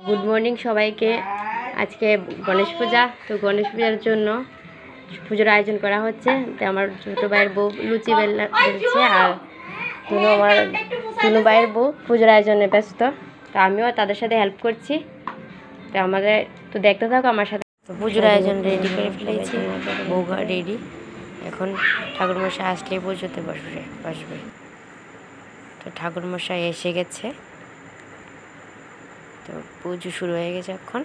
Good morning সবাইকে। আজকে গণেশ পূজা, তো গণেশ পূজার জন্য পুজোর আয়োজন করা হচ্ছে। তো আমার ছোটো ভাইয়ের বউ লুচি বেলছে, আর তুনু ভাইয়ের বউ পুজোর আয়োজনে ব্যস্ত। তো আমিও তাদের সাথে হেল্প করছি। তো আমাদের তো দেখতে থাকো আমার সাথে। তো পুজোর আয়োজন রেডি করে ফেলেছি, বউ রেডি। এখন ঠাকুরমশাই আসলেই পুজোতে বসবে। তো ঠাকুরমশাই এসে গেছে, তো পুজো শুরু হয়ে গেছে। এখন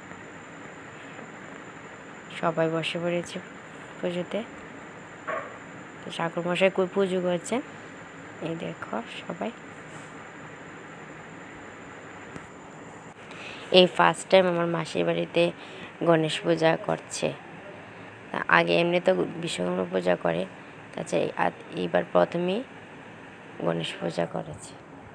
সবাই বসে পড়েছে পুজোতে। তো ঠাকুরমশাই কই পুজো করছেন, এই দেখো সবাই। এই ফার্স্ট টাইম আমার মাসির বাড়িতে গণেশ পূজা করছে। আগে এমনি তো বিশ্বকর্মা পূজা করে, তাছাড়া এইবার প্রথমেই গণেশ পূজা করেছে।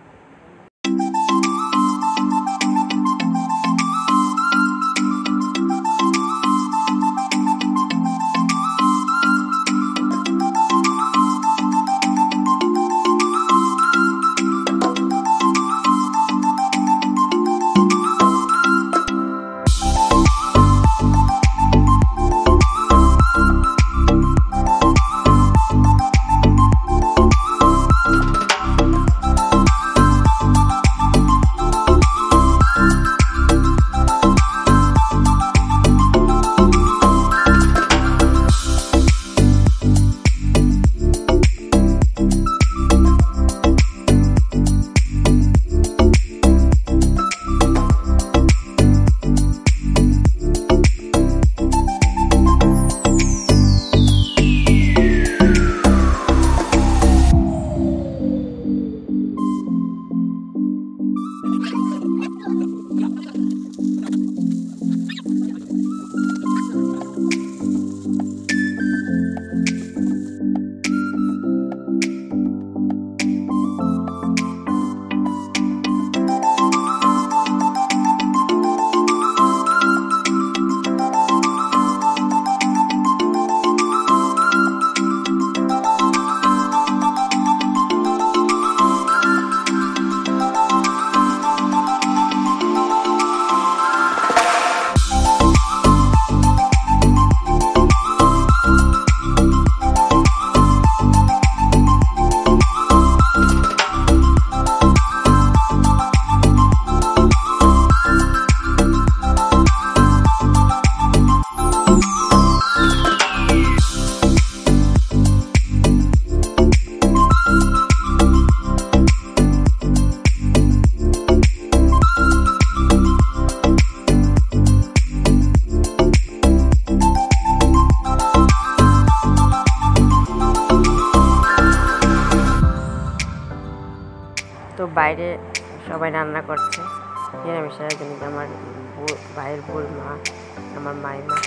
তো বাইরে সবাই রান্না করছে নিরামিষের জন্য। আমার ভাইয়ের বোর মা, আমার মাইমা,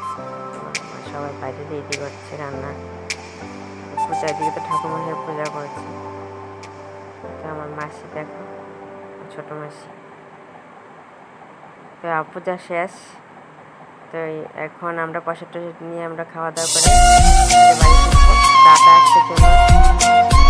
সবাই বাইরে রেডি করছে রান্না। পূজার দিকে তো ঠাকুরমশাই পূজা করছে। তো আমার মাসি দেখো, ছোট মাসি। তো পূজা শেষ। তো এখন আমরা প্রসাদ টসাদ নিয়ে আমরা খাওয়া দাওয়া করে বাড়ি ফিরবো। টাটা, আসছে জন্য।